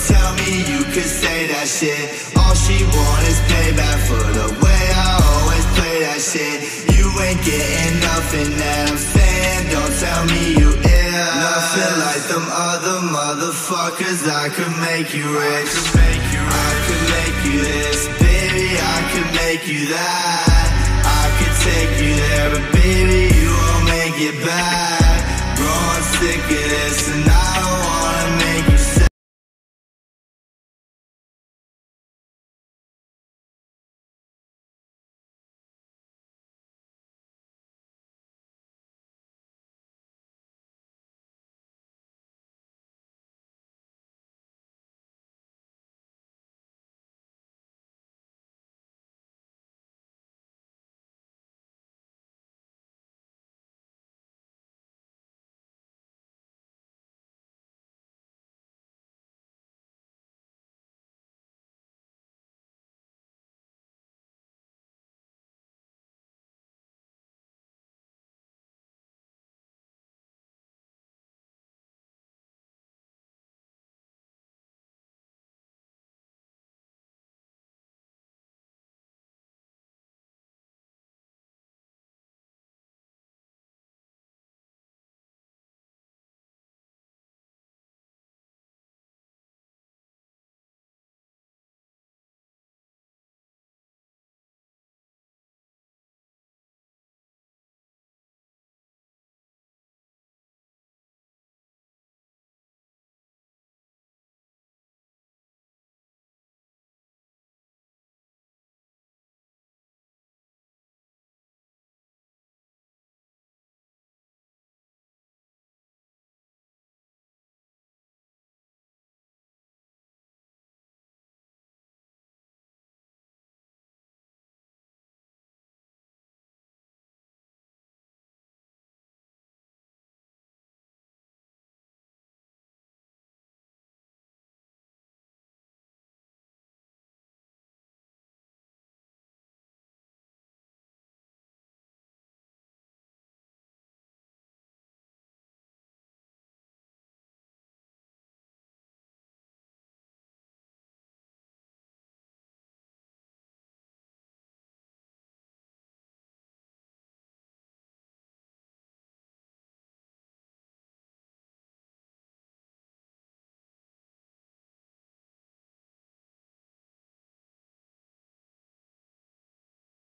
tell me you could say that shit. All she want is payback for the way I always play that shit. You ain't getting nothing that I'm saying, don't tell me you ill. Nothing like them other motherfuckers. I could make you rich, I could make you this, baby, I could make you that. I could take